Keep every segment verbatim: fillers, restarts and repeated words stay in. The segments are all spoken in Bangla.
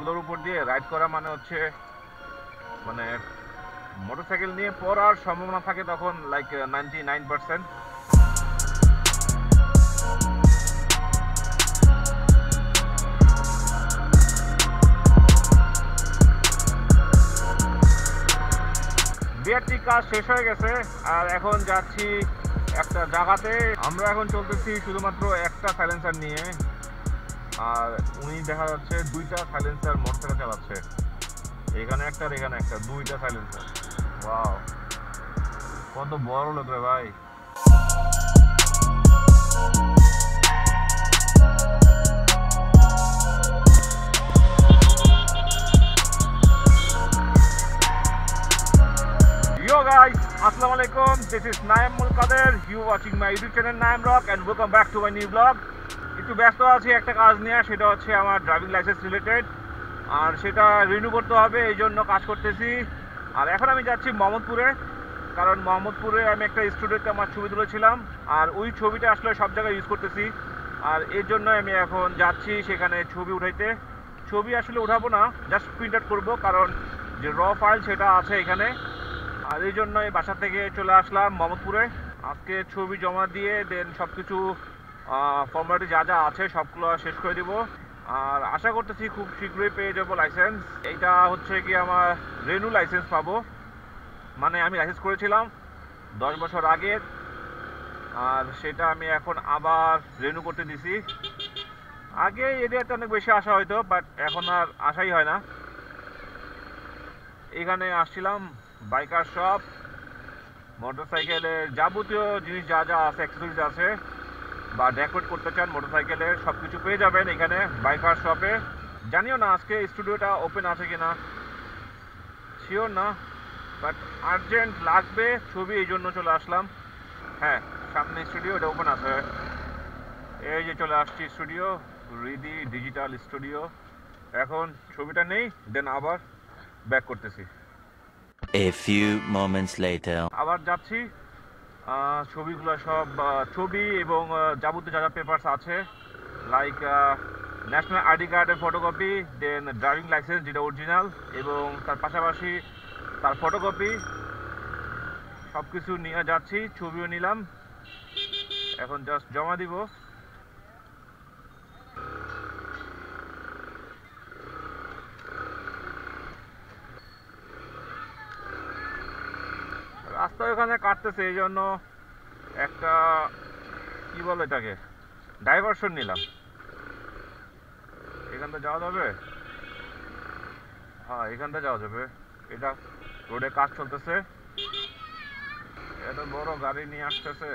এগুলোর উপর দিয়ে রাইড করা মানে হচ্ছে মানে মোটরসাইকেল নিয়ে পড়ার সম্ভাবনা থাকে তখন like ninety nine percent. BRT কাজ শেষ হয়ে গেছে আর এখন যাচ্ছি একটা জায়গাতে। আমরা এখন চলতেছি শুধুমাত্র একটা সাইলেন্সার নিয়ে, আর উনি দেখা যাচ্ছে দুইটা সাইলেন্সার মোটরসাইকেল চালাচ্ছে। এখানে একটা আর এখানে একটা, দুইটা সাইলেন্সার। ওয়াও, কত বড় লোক রে ভাই। Yo guys, assalamu alaikum. This is Naim Mulkader. You watching my YouTube channel Naim Rock and welcome back to my new vlog. একটু ব্যস্ত আছি একটা কাজ নিয়ে, সেটা হচ্ছে আমার ড্রাইভিং লাইসেন্স রিলেটেড, আর সেটা রিনিউ করতে হবে, এই জন্য কাজ করতেছি। আর এখন আমি যাচ্ছি মোহাম্মদপুরে, কারণ মোহাম্মদপুরে আমি একটা স্টুডিওতে আমার ছবি তুলেছিলাম, আর ওই ছবিটা আসলে সব জায়গায় ইউজ করতেছি। আর এর জন্য আমি এখন যাচ্ছি সেখানে ছবি উঠাইতে। ছবি আসলে উঠাবো না, জাস্ট প্রিন্ট আউট করবো, কারণ যে র ফাইল সেটা আছে এখানে। আর এই জন্য এই বাসা থেকে চলে আসলাম মোহাম্মদপুরে। আজকে ছবি জমা দিয়ে দেন সব কিছু ফর্মালিটি যা যা আছে সবগুলো শেষ করে দিব। আর আশা করতেছি খুব শীঘ্রই পেয়ে যাবো লাইসেন্স। এইটা হচ্ছে কি আমার রেনু লাইসেন্স পাবো, মানে আমি লাইসেন্স করেছিলাম দশ বছর আগে, আর সেটা আমি এখন আবার রেনু করতে দিছি। আগে এরিয়াতে অনেক বেশি আসা হয়তো, বাট এখন আর আসাই হয় না। এখানে আসছিলাম বাইকার শপ, মোটরসাইকেলের যাবতীয় জিনিস যা যা আছে, অ্যাক্সেসরিজ আছে বা ডেকোরেট করতে চান মোটরসাইকেলের, সব কিছু পেয়ে যাবেন এখানে বাইকার শপে। জানিও না আজকে স্টুডিওটা ওপেন আছে কিনা, শিওর না, বাট আর্জেন্ট লাগবে ছবি, এই জন্য চলে আসলাম। হ্যাঁ, সামনে স্টুডিও, এটা ওপেন আছে। এই যে চলে আসছি স্টুডিও, রিদি ডিজিটাল স্টুডিও। এখন ছবিটা নেই, দেন আবার ব্যাক করতেছি। A few moments later. আবার যাচ্ছি, ছবিগুলো সব ছবি এবং যাবতীয় যা যা পেপারস আছে, লাইক ন্যাশনাল আইডি কার্ডের ফটোকপি, দেন ড্রাইভিং লাইসেন্স যেটা অরিজিনাল, এবং তার পাশাপাশি তার ফটোকপি, সব কিছু নিয়ে যাচ্ছি। ছবিও নিলাম, এখন জাস্ট জমা দিব। রাস্তা ওখানে কাটতেছে, এই জন্য একটা কি বলে এটাকে ডাইভারশন নিলাম। এখানটা যাওয়া যাবে? হ্যাঁ, এখানটা যাওয়া যাবে। এটা রোডে কাজ চলতেছে, এত বড় গাড়ি নিয়ে আসতেছে।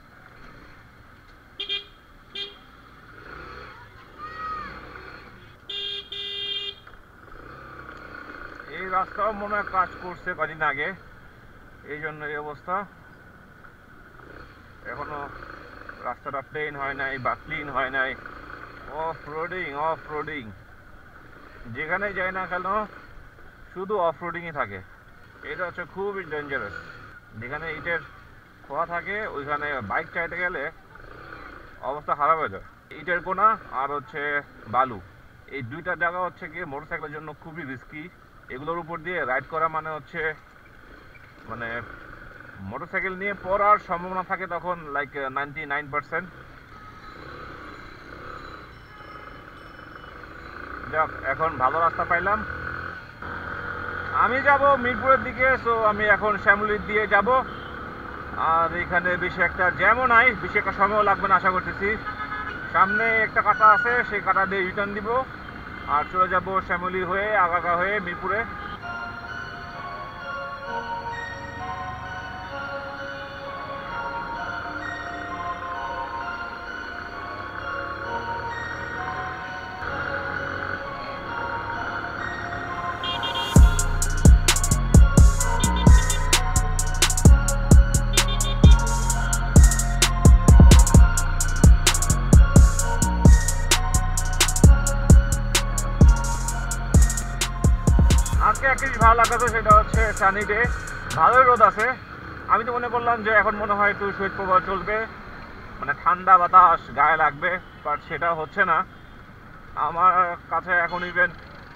এই রাস্তাও মনে হয় কাজ করছে কদিন আগে, এই জন্য এই অবস্থা। এখনো রাস্তাটা প্লেন হয় নাই বা ক্লিন হয় নাই। অফ রোডিং অফ রোডিং যেখানে যায় না কেন শুধু অফ রোডিংই থাকে। এটা হচ্ছে খুবই ডেঞ্জারাস। যেখানে ইটের খোয়া থাকে ওইখানে বাইক চাইতে গেলে অবস্থা খারাপ হয়ে যায়। ইটের কোনা আর হচ্ছে বালু, এই দুইটা জায়গা হচ্ছে গিয়ে মোটরসাইকেলের জন্য খুবই রিস্কি। এগুলোর উপর দিয়ে রাইড করা মানে হচ্ছে মানে মোটরসাইকেল নিয়ে পড়ার সম্ভাবনা থাকে তখন লাইক নাইনটি নাইন পার্সেন্ট। যাক, এখন ভালো রাস্তা পাইলাম। আমি যাব মিরপুরের দিকে, সো আমি এখন শ্যামলীর দিয়ে যাব। আর এখানে বেশি একটা জ্যামও নাই, বেশি একটা সময়ও লাগবে না আশা করতেছি। সামনে একটা কাটা আছে, সেই কাটা দিয়ে রিটার্ন দিব আর চলে যাব শ্যামলী হয়ে আগাগা হয়ে মিরপুরে। আজকে এক জিনিস ভালো লাগতো, সেটা হচ্ছে সানি ডে, ভালোই রোদ আছে। আমি তো মনে করলাম যে এখন মনে হয় একটু শীত প্রবাহ চলবে, মানে ঠান্ডা বাতাস গায়ে লাগবে, বাট সেটা হচ্ছে না। আমার কাছে এখন ইভেন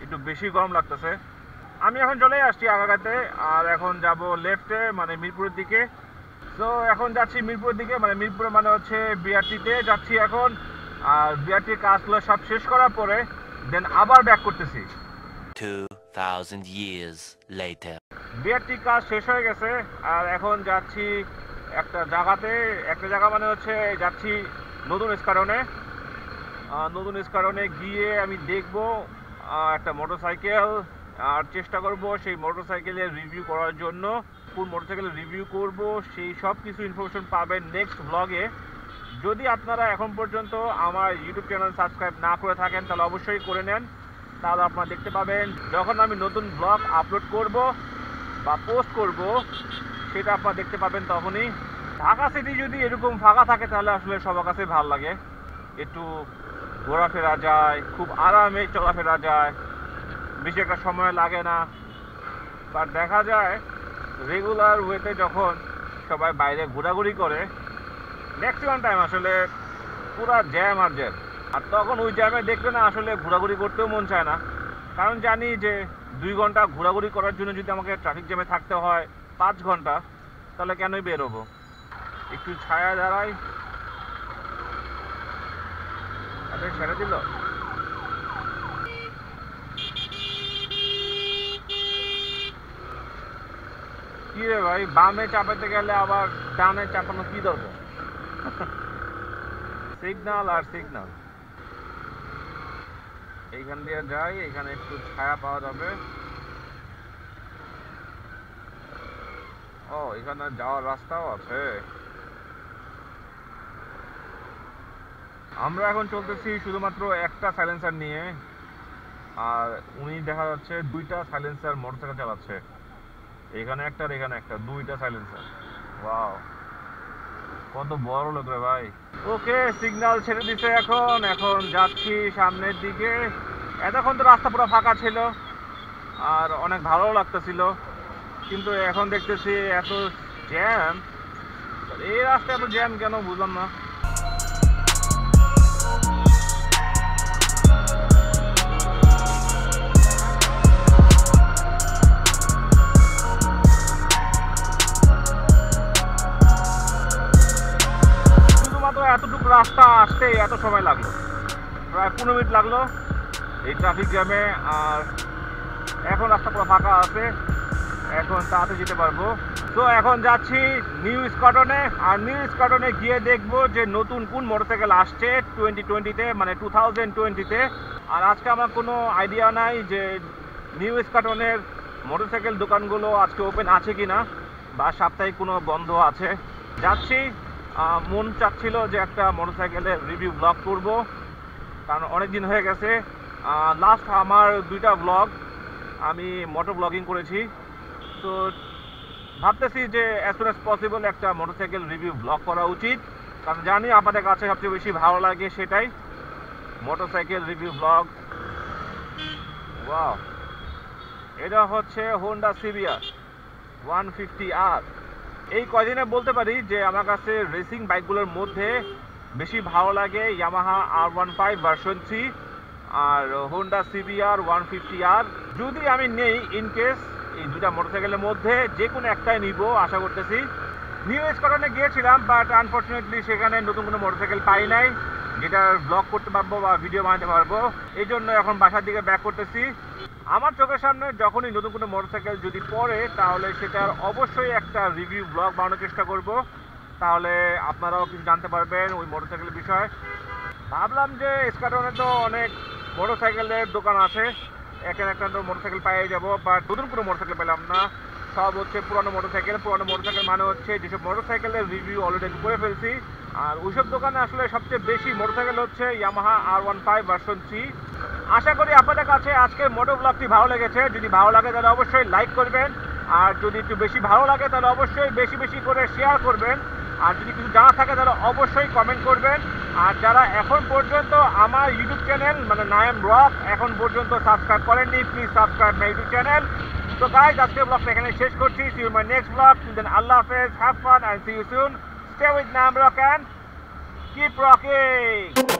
একটু বেশি গরম লাগতেছে। আমি এখন চলে আসছি আগাগাতে, আর এখন যাব লেফটে মানে মিরপুরের দিকে। সো এখন যাচ্ছি মিরপুরের দিকে, মানে মিরপুরে মানে হচ্ছে বিআরটিতে যাচ্ছি এখন। আর বিআরটির কাজগুলো সব শেষ করার পরে দেন আবার ব্যাক করতেছি। two thousand years later. BRT কাজ শেষ হয়ে গেছে, আর এখন যাচ্ছি একটা জায়গাতে। একটা জায়গা মানে হচ্ছে যাচ্ছি নতুন স্কারনে। নতুন স্কারনে গিয়ে আমি দেখব একটা মোটরসাইকেল, আর চেষ্টা করব সেই মোটরসাইকেলের রিভিউ করার জন্য। কোন মোটরসাইকেলের রিভিউ করব সেই সব কিছু ইনফরমেশন পাবেন নেক্সট ব্লগে। যদি আপনারা এখন পর্যন্ত আমার ইউটিউব চ্যানেল সাবস্ক্রাইব না করে থাকেন তাহলে অবশ্যই করে নেন, তাহলে আপনারা দেখতে পাবেন যখন আমি নতুন ব্লগ আপলোড করব বা পোস্ট করব সেটা আপনারা দেখতে পাবেন তখনই। ঢাকা সিটি যদি এরকম ফাঁকা থাকে তাহলে আসলে সবার কাছে ভালো লাগে, একটু ঘোরাফেরা যায়, খুব আরামে চলাফেরা যায়, বেশি একটা সময় লাগে না। বাট দেখা যায় রেগুলার ওয়েতে যখন সবাই বাইরে ঘোরাঘুরি করে ম্যাক্সিমাম টাইম আসলে পুরা জ্যাম আর জ্যাম, আর তখন ওই জ্যামে দেখলে না আসলে ঘোরাঘুরি করতেও মন চায় না। কারণ জানি যে দুই ঘন্টা ঘোরাঘুরি করার জন্য যদি আমাকে ট্রাফিক জ্যামে থাকতে হয় পাঁচ ঘন্টা, তাহলে কেনই বেরোবো। একটু ছায়া দাঁড়াই, আরে ছেড়ে দিল। কি রে ভাই, বামে চাপাতে গেলে আবার ডানে চাপানো কি দরকার? সিগন্যাল আর সিগন্যাল। এইখান দিয়ে যাই, এখানে একটু ছায়া পাওয়া যাবে। ও, এখানে যাওয়ার রাস্তাও আছে। আমরা এখন চলতেছি শুধুমাত্র একটা সাইলেন্সার নিয়ে, আর উনি দেখা যাচ্ছে দুইটা সাইলেন্সার মোটরসাইকেল চালাচ্ছে। এখানে একটা আর এখানে একটা, দুইটা সাইলেন্সার। ওয়াও, কত বড় লোক রে ভাই। ওকে, সিগন্যাল ছেড়ে দিছে এখন। এখন যাচ্ছি সামনের দিকে। এতক্ষণ তো রাস্তা পুরো ফাঁকা ছিল আর অনেক ভালো লাগতেছিল, কিন্তু এখন দেখতেছি এত জ্যাম। এই রাস্তায় এত জ্যাম কেন বুঝলাম না। এতটুকু রাস্তা আসতে এত সময় লাগলো, প্রায় পনেরো মিনিট লাগলো এই ট্রাফিক জ্যামে। আর এখন রাস্তা পুরো ফাঁকা আছে, এখন তাড়াতাড়ি যেতে পারবো। তো এখন যাচ্ছি নিউ স্কটনে, আর নিউ স্কটনে গিয়ে দেখবো যে নতুন কোন মোটরসাইকেল আসছে টোয়েন্টি টোয়েন্টিতে, মানে টু থাউজেন্ড টোয়েন্টিতে। আর আজকে আমার কোনো আইডিয়া নাই যে নিউ স্কটনের মোটরসাইকেল দোকানগুলো আজকে ওপেন আছে কিনা, বা সাপ্তাহিক কোনো বন্ধ আছে। যাচ্ছি, মন চাচ্ছিল যে একটা মোটরসাইকেলের রিভিউ ব্লগ করব, কারণ অনেক দিন হয়ে গেছে। লাস্ট আমার দুইটা ব্লগ আমি মোটর ব্লগিং করেছি। তো ভাবতেছি যে অ্যাজ সুন অ্যাজ পসিবল একটা মোটরসাইকেল রিভিউ ব্লগ করা উচিত, কারণ জানি আপনাদের কাছে সবচেয়ে বেশি ভালো লাগে সেটাই, মোটরসাইকেল রিভিউ ব্লগ। ওয়াও, এটা হচ্ছে Honda CBR one fifty R. এই কয়দিনে বলতে পারি যে আমার কাছে রেসিং বাইকগুলোর মধ্যে বেশি ভালো লাগে Yamaha R one five version three আর Honda CBR one fifty R. যদি আমি নেই ইনকেস এই দুটা মোটরসাইকেলের মধ্যে যে কোনো একটাই নিব আশা করতেছি। নিউ স্কটনে গিয়েছিলাম, বাট আনফর্চুনেটলি সেখানে নতুন কোনো মোটরসাইকেল পাই নাই যেটা ব্লগ করতে পারবো বা ভিডিও বানাতে পারবো। এই জন্য এখন বাসার দিকে ব্যাক করতেছি। আমার চোখের সামনে যখনই নতুন কোনো মোটরসাইকেল যদি পড়ে তাহলে সেটার অবশ্যই একটা রিভিউ ব্লগ বানানোর চেষ্টা করব, তাহলে আপনারাও কিছু জানতে পারবেন ওই মোটরসাইকেলের বিষয়ে। ভাবলাম যে স্কটনে তো অনেক মোটরসাইকেলের দোকান আছে, একটা একটা তো মোটরসাইকেল পেয়ে যাবো, বাট নতুন কোনো মোটরসাইকেল পেলাম না। সব হচ্ছে পুরানো মোটরসাইকেল। পুরানো মোটরসাইকেল মানে হচ্ছে যেসব মোটরসাইকেলের রিভিউ অলরেডি করে ফেলছি, আর ওইসব দোকানে আসলে সবচেয়ে বেশি মোটরসাইকেল হচ্ছে Yamaha R one five version three. আশা করি আপনাদের কাছে আজকের মোটর ব্লগটি ভালো লেগেছে। যদি ভালো লাগে তাহলে অবশ্যই লাইক করবেন, আর যদি একটু বেশি ভালো লাগে তাহলে অবশ্যই বেশি বেশি করে শেয়ার করবেন, আর যদি কিছু জানা থাকে তাহলে অবশ্যই কমেন্ট করবেন। আর যারা এখন পর্যন্ত আমার ইউটিউব চ্যানেল মানে নায়াম রক এখন পর্যন্ত সাবস্ক্রাইব করেননি, please subscribe my YouTube channel. তো গাইজ, আজকের ব্লগটা এখানে শেষ করছি। See you my next blog. Till then, আল্লাহ হাফেজ, have fun and see you soon. Stay with নায়াম রক এন্ড কিপ রকিং।